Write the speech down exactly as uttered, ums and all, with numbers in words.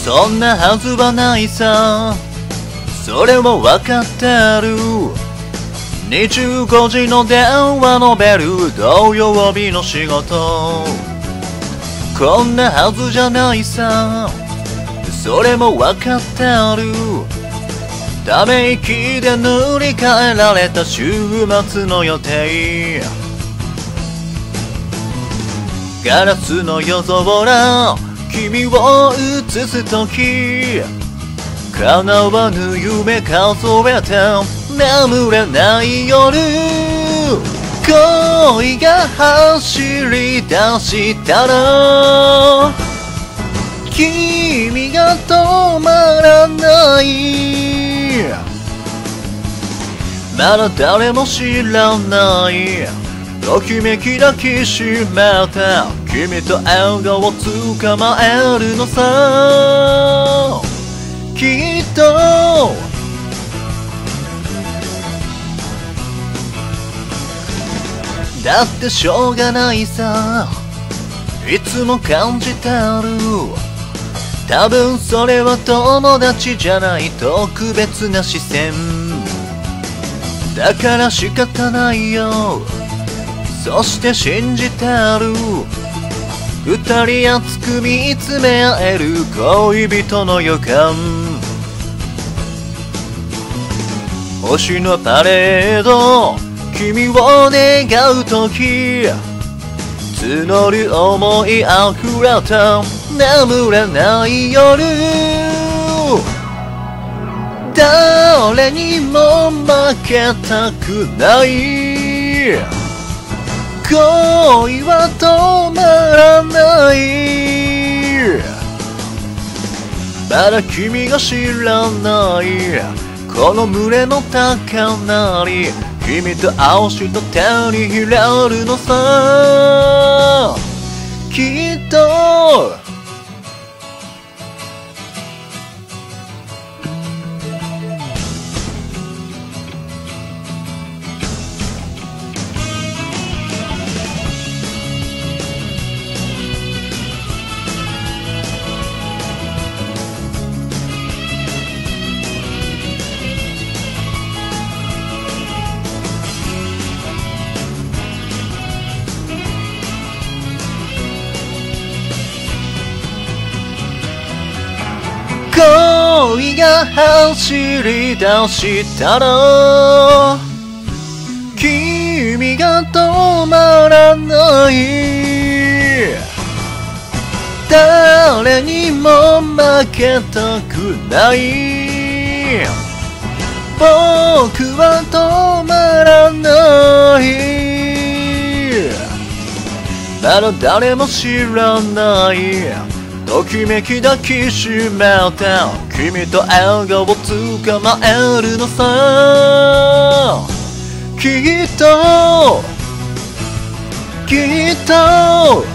そんなはずはないさ、それもわかってる。にじゅうごじの電話のベル、土曜日の仕事。こんなはずじゃないさ、それもわかってる。ため息で塗り替えられた週末の予定。ガラスの夜空、君を映すとき、叶わぬ夢数えて眠れない夜。恋が走り出したら君が止まらない。まだ誰も知らないときめき抱きしめて君と笑顔を捕まえるのさ。きっとだってしょうがないさ、いつも感じてる。多分それは友達じゃない特別な視線だから仕方ないよ。そして信じてる。二人熱く見つめ合える恋人の予感。星のパレード、君を願うとき募る思いあふれた眠れない夜。誰にも負けたくない。恋は止まらない。まだ君が知らないこの胸の高鳴り、君と足と手に入れるのさ。きっと恋が走り出したら君が止まらない。誰にも負けたくない。僕は止まらない。まだ誰も知らないときめき抱きしめて君と笑顔を捕まえるのさ。きっときっと